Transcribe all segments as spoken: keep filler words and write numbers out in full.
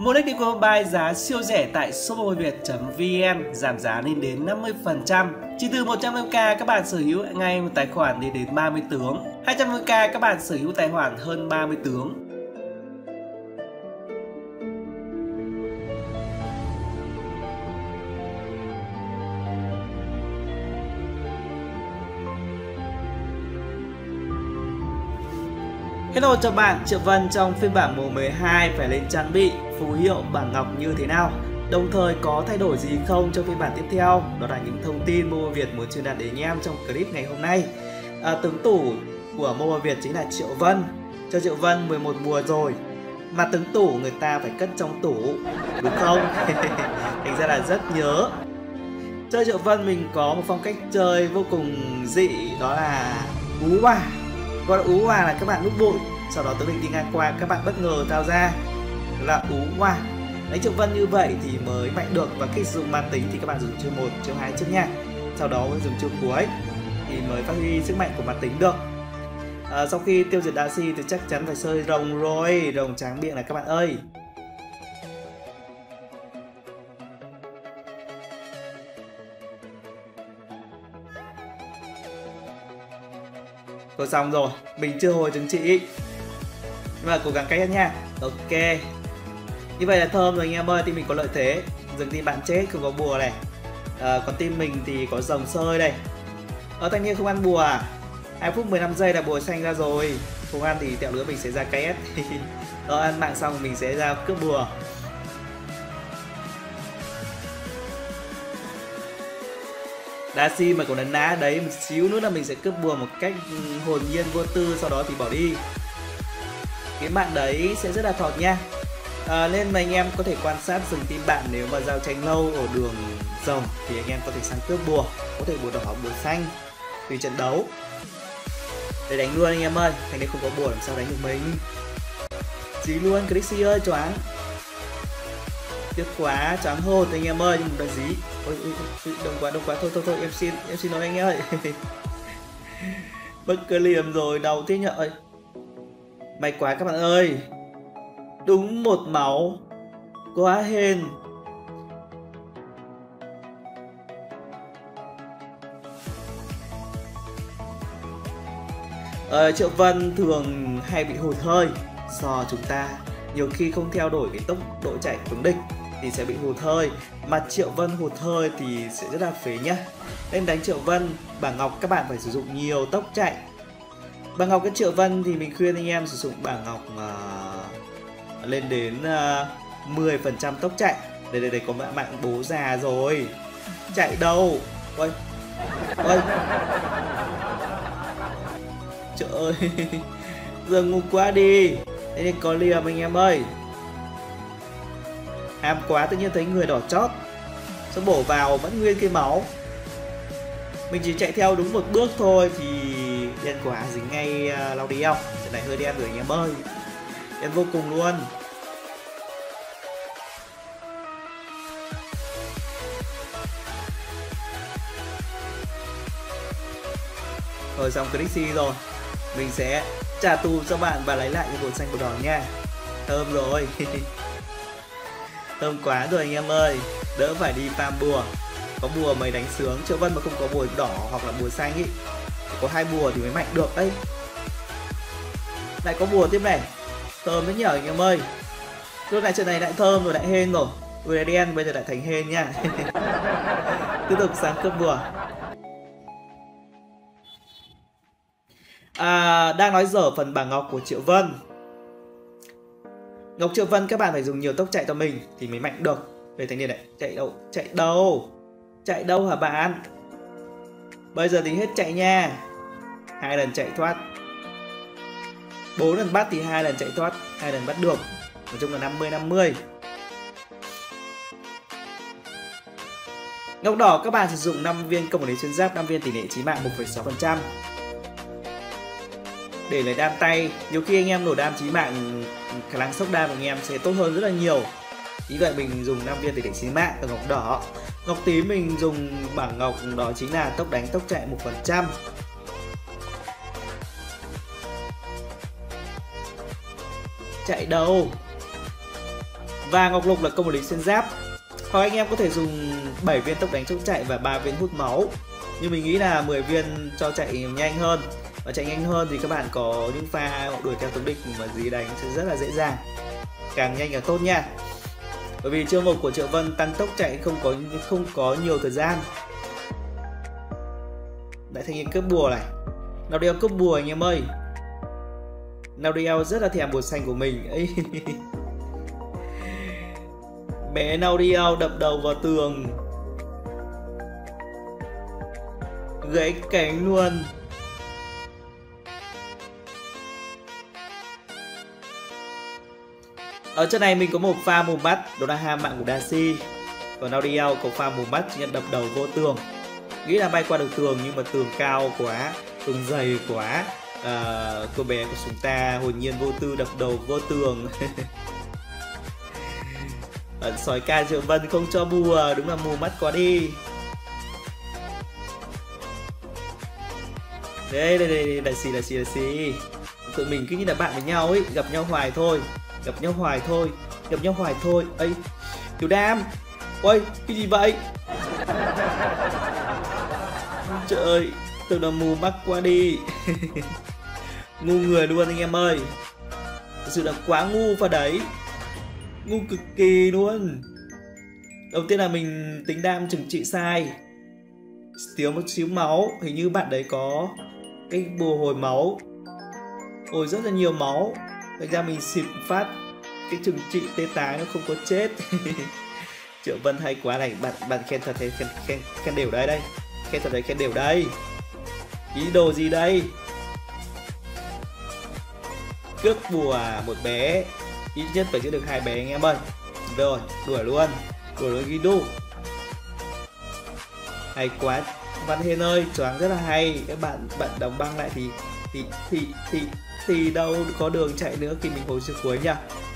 Mua nick Nico Mobile giá siêu rẻ tại shopmobileviet chấm vn, giảm giá lên đến năm mươi phần trăm. Chỉ từ một trăm năm mươi k các bạn sở hữu ngay một tài khoản lên đến ba mươi tướng. hai trăm năm mươi k các bạn sở hữu tài khoản hơn ba mươi tướng. Hello chào bạn, Triệu Vân trong phiên bản mùa mười hai phải lên trang bị phù hiệu bảng ngọc như thế nào? Đồng thời có thay đổi gì không trong phiên bản tiếp theo? Đó là những thông tin Mobile Việt muốn truyền đạt đến anh em trong clip ngày hôm nay. À, tướng tủ của Mobile Việt chính là Triệu Vân. Cho Triệu Vân mười một mùa rồi, mà tướng tủ người ta phải cất trong tủ, đúng không? Thành ra là rất nhớ. Chơi Triệu Vân mình có một phong cách chơi vô cùng dị, đó là ú bà. Gọi là ú hòa là các bạn núp bụi, sau đó tướng địch đi ngang qua các bạn bất ngờ thao ra là ú hòa. Đánh Triệu Vân như vậy thì mới mạnh được, và khi sử dụng ma tính thì các bạn dùng chiêu một, chiêu hai trước nha, sau đó mới dùng chiêu cuối thì mới phát huy sức mạnh của ma tính được. À, sau khi tiêu diệt Darcy thì chắc chắn phải chơi rồng rồi, rồng tráng miệng này các bạn ơi. Thôi xong rồi, mình chưa hồi chứng chỉ, nhưng mà cố gắng cách nha. Ok, như vậy là thơm rồi anh em ơi. Team mình có lợi thế, dừng team bạn chết không có bùa này. À, còn team mình thì có rồng sơi đây. Ở thanh niên không ăn bùa à? hai phút mười lăm giây là bùa xanh ra rồi. Không ăn thì tẹo nữa mình sẽ ra ca ét. Đó, ăn mạng xong mình sẽ ra cướp bùa. Darcy mà còn nấn ná đấy, một xíu nữa là mình sẽ cướp bùa một cách hồn nhiên vô tư, sau đó thì bỏ đi. Cái bạn đấy sẽ rất là thọt nha. À, nên mà anh em có thể quan sát dừng team bạn, nếu mà giao tranh lâu ở đường rồng thì anh em có thể sang cướp bùa, có thể bùa đỏ hoặc bùa xanh tùy trận đấu để đánh luôn anh em ơi. Thành nên không có bùa làm sao đánh được mình. Gì luôn, Crixie ơi, choáng. Tiếc quá, choáng hồn anh em ơi, nhưng mà là gì? Ôi, ôi, ôi, đông quá, đông quá, thôi thôi thôi, em xin, em xin lỗi anh ơi. Bất cơ liềm rồi, đau thế nhở. May quá các bạn ơi, đúng một máu, quá hên. Ờ, Triệu Vân thường hay bị hụt hơi do chúng ta nhiều khi không theo đuổi cái tốc độ chạy tướng địch thì sẽ bị hụt hơi, mà Triệu Vân hụt hơi thì sẽ rất là phế nhá. Nên đánh Triệu Vân bảng ngọc các bạn phải sử dụng nhiều tốc chạy. Bảng ngọc cái Triệu Vân thì mình khuyên anh em sử dụng bảng ngọc uh, lên đến uh, mười phần trăm tốc chạy. Đây đây đây, có mạng mạng bố già rồi, chạy đâu. Ôi ôi, trời ơi. Giờ ngu quá đi. Đây nên có liềm anh em ơi. Ham quá, tự nhiên thấy người đỏ chót, xong bổ vào vẫn nguyên cái máu. Mình chỉ chạy theo đúng một bước thôi thì đen quá, dính ngay uh, lau đi không. Trận này hơi đen rồi anh em ơi, đen vô cùng luôn. Rồi xong Crixie rồi, mình sẽ trả tù cho bạn và lấy lại cái hồn xanh của đỏ nha. Thơm rồi. Thơm quá rồi anh em ơi, đỡ phải đi farm bùa. Có bùa mới đánh sướng. Triệu Vân mà không có bùa đỏ hoặc là bùa xanh ý, có hai bùa thì mới mạnh được đấy. Lại có bùa tiếp này, thơm đấy nhở anh em ơi. Lúc này trận này lại thơm rồi, lại hên rồi. Ui lại đen, bây giờ lại thành hên nha. Tiếp tục sang cướp bùa. À, đang nói dở phần bảng ngọc của Triệu Vân. Ngọc Triệu Vân các bạn phải dùng nhiều tốc chạy cho mình thì mới mạnh được. Đây thanh niên này, chạy đâu, chạy đâu, chạy đâu hả bạn? Bây giờ thì hết chạy nha. Hai lần chạy thoát, bốn lần bắt thì hai lần chạy thoát, hai lần bắt được. Nói chung là năm mươi năm mươi. Ngọc đỏ các bạn sử dụng năm viên công lý xuyên giáp, năm viên tỷ lệ chí mạng một phẩy sáu phần trăm. Để lấy đam tay, nhiều khi anh em nổ đam chí mạng, khả năng sốc đam của anh em sẽ tốt hơn rất là nhiều. Vì vậy mình dùng năm viên tỷ lệ chí mạng ở ngọc đỏ. Ngọc tím mình dùng bảng ngọc đó chính là tốc đánh tốc chạy một phần trăm. Chạy đâu? Và Ngọc Lục là công vật lý xuyên giáp. Hoặc anh em có thể dùng bảy viên tốc đánh tốc chạy và ba viên hút máu. Nhưng mình nghĩ là mười viên cho chạy nhanh hơn. Và chạy nhanh hơn thì các bạn có những pha đuổi theo tướng địch mà dí đánh sẽ rất là dễ dàng. Càng nhanh càng tốt nha. Bởi vì chiêu mục của Triệu Vân tăng tốc chạy không có không có nhiều thời gian. Đại thanh niên cướp bùa này. Nào đeo cướp bùa anh em ơi. Nào đeo rất là thèm bùa xanh của mình. Bé Naudiel đập đầu vào tường, gãy cánh luôn. Ở trận này mình có một pha mù mắt, đó là ham mạng của Darcy. Còn Naudiel có pha mù mắt nhận đập đầu vô tường. Nghĩ là bay qua được tường nhưng mà tường cao quá, tường dày quá. À, cô bé của chúng ta hồn nhiên vô tư đập đầu vô tường. Sói ca Triệu Vân không cho bùa, đúng là mù mắt quá đi. Đây đây đây, đại xì đại xì đại xì. Tụi mình cứ như là bạn với nhau ấy, gặp nhau hoài thôi, gặp nhau hoài thôi, gặp nhau hoài thôi. Ấy, Tiểu Đam, ôi cái gì vậy? Trời ơi, tưởng là mù mắt quá đi. Ngu người luôn anh em ơi, thật sự là quá ngu vào đấy. Ngu cực kỳ luôn. Đầu tiên là mình tính đam trừng trị sai, thiếu một xíu máu. Hình như bạn đấy có cái bùa hồi máu, hồi rất là nhiều máu. Thành ra mình xịt phát cái trừng trị tê tái nó không có chết. Triệu Vân hay quá này. Bạn bạn khen thật thế, khen, khen, khen đều đây đây. Khen thật đấy, khen đều đây. Ý đồ gì đây? Cướp bùa một bé, ít nhất phải giữ được hai bé anh em ơi. Rồi, đuổi luôn. Đuổi luôn Guido. Hay quá. Văn Hiên ơi, choáng rất là hay. Các bạn bạn đóng băng lại thì thì thì thì thì đâu có đường chạy nữa khi mình hồi trước cuối nhá.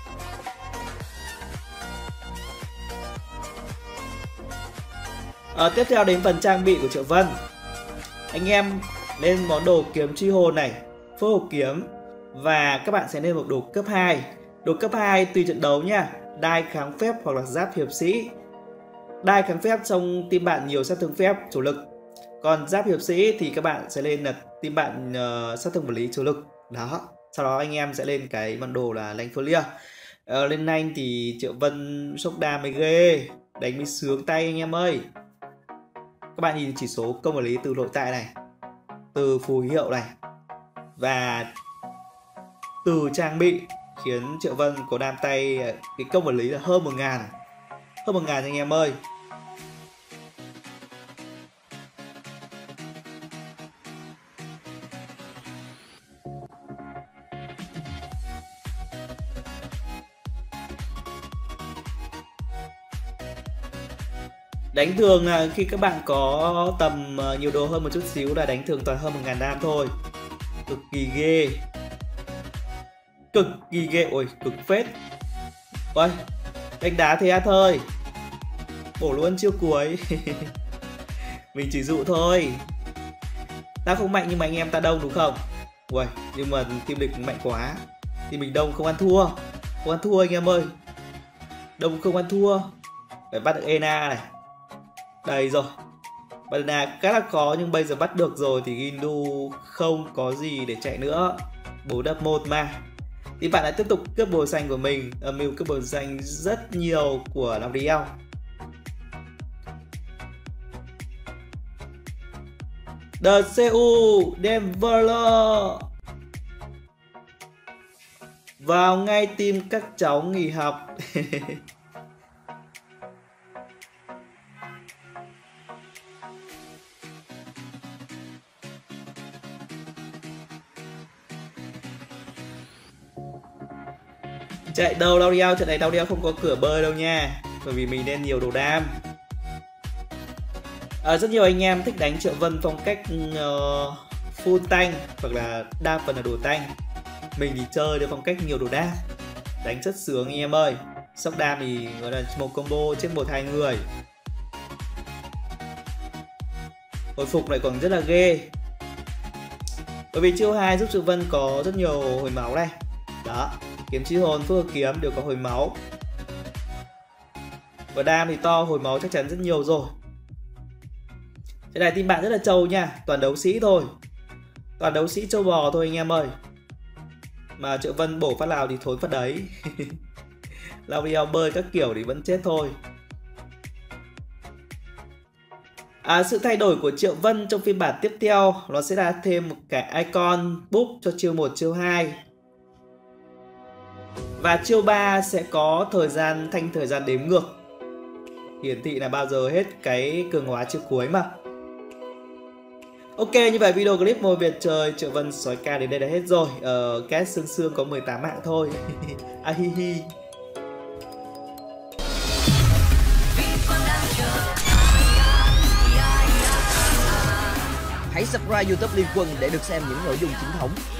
À, tiếp theo đến phần trang bị của Triệu Vân. Anh em lên món đồ kiếm truy hồn này, phối hộp kiếm, và các bạn sẽ lên một đồ cấp hai. Đồ cấp hai tùy trận đấu nha. Đai kháng phép hoặc là giáp hiệp sĩ. Đai kháng phép trong team bạn nhiều sát thương phép chủ lực. Còn giáp hiệp sĩ thì các bạn sẽ lên là team bạn uh, sát thương vật lý chủ lực. Đó. Sau đó anh em sẽ lên cái bản đồ là Lanh Folia. Uh, lên nhanh thì Triệu Vân sốc đam mới ghê, đánh mới sướng tay anh em ơi. Các bạn nhìn chỉ số công vật lý từ nội tại này, từ phù hiệu này và từ trang bị khiến Triệu Vân có đam tay cái công vật lý là hơn một ngàn. Hơn một ngàn anh em ơi. Đánh thường là khi các bạn có tầm nhiều đồ hơn một chút xíu là đánh thường toàn hơn một ngàn đam thôi. Cực kỳ ghê. Cực kỳ ghê. Ôi cực phết. Ôi đánh đá thế à thôi. Bổ luôn chiêu cuối. Mình chỉ dụ thôi. Ta không mạnh nhưng mà anh em ta đông đúng không? Ui, nhưng mà team địch mạnh quá thì mình đông không ăn thua. Không ăn thua anh em ơi. Đông không ăn thua. Phải bắt được Ena này. Đây rồi. Bắt được khá là khó nhưng bây giờ bắt được rồi thì Gindu không có gì để chạy nữa. Bố đập một mà. Thì bạn lại tiếp tục cướp bùa xanh của mình. Âm mưu cướp bùa xanh rất nhiều của Naudiel. The xê u Denver vào ngay team các cháu nghỉ học. Chạy đâu Naudiel, trận này Naudiel không có cửa bơi đâu nha. Bởi vì mình nên nhiều đồ đam. À, rất nhiều anh em thích đánh Triệu Vân phong cách uh, full tank hoặc là đa phần là đồ tank. Mình thì chơi được phong cách nhiều đồ đam, đánh rất sướng anh em ơi. Sóc đam thì gọi là một combo chết một hai người. Hồi phục lại còn rất là ghê. Bởi vì chiêu hai giúp Triệu Vân có rất nhiều hồi máu này. Đó, kiếm chi hồn, phước kiếm đều có hồi máu. Và đam thì to, hồi máu chắc chắn rất nhiều rồi. Cái này team bạn rất là trâu nha, toàn đấu sĩ thôi. Toàn đấu sĩ trâu bò thôi anh em ơi. Mà Triệu Vân bổ phát nào thì thốn phát đấy. L'Oreal bơi các kiểu thì vẫn chết thôi. À, sự thay đổi của Triệu Vân trong phiên bản tiếp theo nó sẽ là thêm một cái icon book cho chiêu một, chiêu hai. Và chiêu ba sẽ có thời gian thanh thời gian đếm ngược, hiển thị là bao giờ hết cái cường hóa chiêu cuối mà. Ok, như vậy video clip Mồi Việt chơi Triệu Vân sói ca đến đây đã hết rồi. Ờ, Két Sương Sương có mười tám mạng thôi. À hi hi. Hãy subscribe YouTube Liên Quân để được xem những nội dung chính thống.